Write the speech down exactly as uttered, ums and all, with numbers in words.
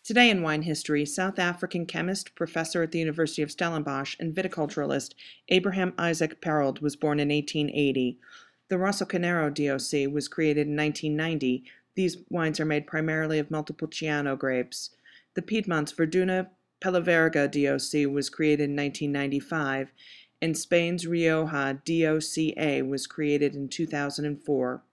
Today in wine history, South African chemist, professor at the University of Stellenbosch, and viticulturalist Abraham Isaac Perold was born in eighteen eighty. The Rossonero D O C was created in nineteen ninety. These wines are made primarily of Montepulciano grapes. The Piedmont's Verduna Pelaverga D O C was created in nineteen ninety-five, and Spain's Rioja D O C A was created in two thousand four.